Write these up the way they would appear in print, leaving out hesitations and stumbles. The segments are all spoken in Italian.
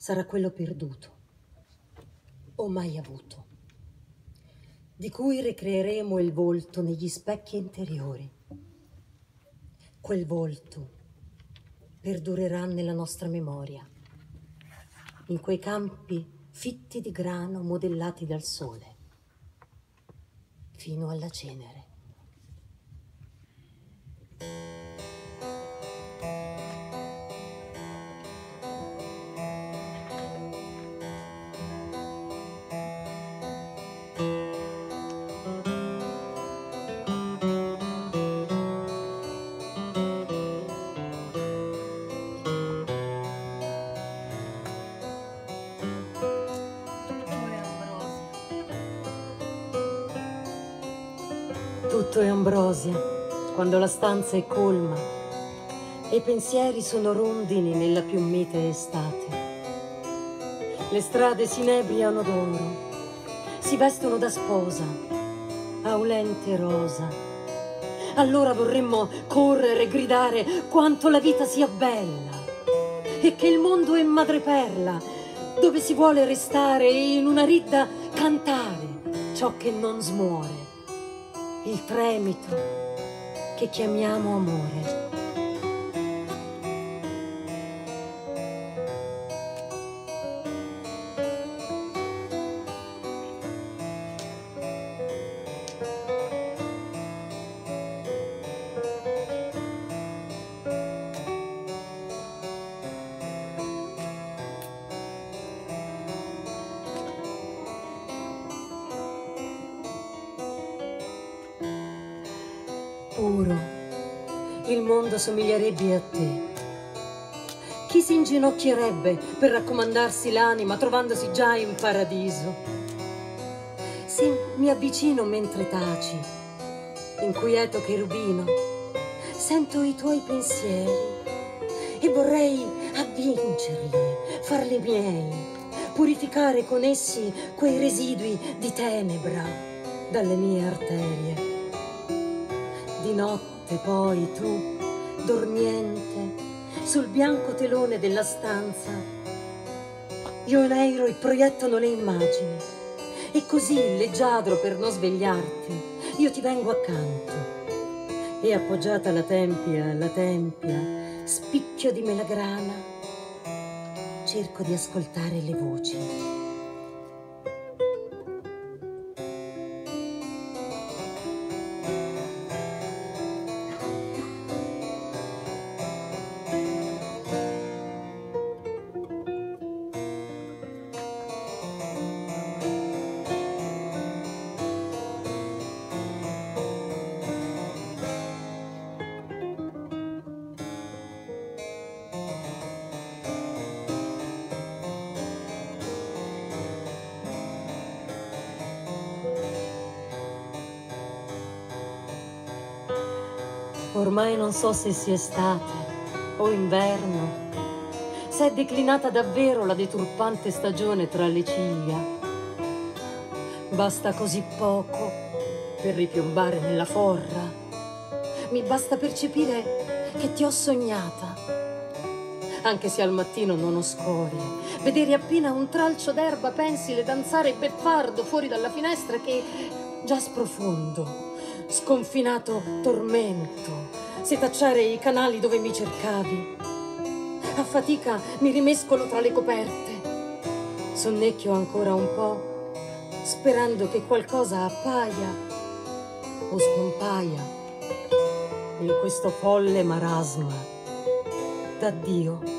sarà quello perduto o mai avuto, di cui ricreeremo il volto negli specchi interiori. Quel volto perdurerà nella nostra memoria, in quei campi fitti di grano modellati dal sole, fino alla cenere. Tutto è ambrosia, quando la stanza è colma e i pensieri sono rondini nella più mite estate. Le strade si inebriano d'oro, si vestono da sposa, aulente rosa. Allora vorremmo correre e gridare quanto la vita sia bella e che il mondo è madreperla, dove si vuole restare e in una ridda cantare ciò che non smuore. Il tremito che chiamiamo amore. Puro, il mondo somiglierebbe a te. Chi si inginocchierebbe per raccomandarsi l'anima trovandosi già in paradiso? Sì, mi avvicino mentre taci, inquieto cherubino, sento i tuoi pensieri e vorrei avvincerli, farli miei, purificare con essi quei residui di tenebra dalle mie arterie. Di notte poi tu, dormiente, sul bianco telone della stanza, io e Neiro proiettano le immagini e così, leggiadro per non svegliarti, io ti vengo accanto e appoggiata alla tempia, spicchio di melagrana, cerco di ascoltare le voci. Ormai non so se sia estate o inverno, se è declinata davvero la deturpante stagione tra le ciglia. Basta così poco per ripiombare nella forra. Mi basta percepire che ti ho sognata, anche se al mattino non ho scorie. Vedere appena un tralcio d'erba pensile danzare beffardo fuori dalla finestra che già sprofondo, sconfinato tormento, setacciare i canali dove mi cercavi. A fatica mi rimescolo tra le coperte, sonnecchio ancora un po', sperando che qualcosa appaia o scompaia in questo folle marasma d'addio.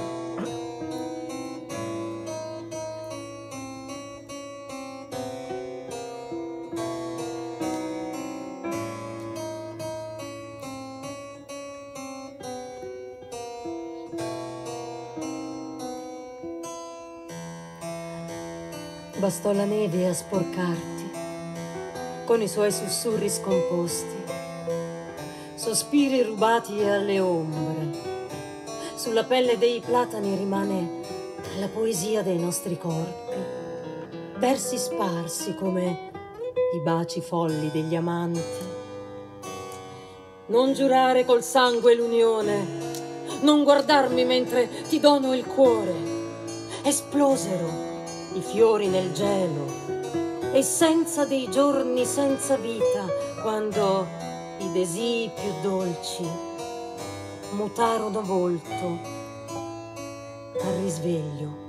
Bastò la neve a sporcarti, con i suoi sussurri scomposti, sospiri rubati alle ombre. Sulla pelle dei platani rimane la poesia dei nostri corpi, versi sparsi come i baci folli degli amanti. Non giurare col sangue l'unione, non guardarmi mentre ti dono il cuore. Esplosero i fiori nel gelo e senza dei giorni senza vita, quando i desii più dolci mutarono volto al risveglio.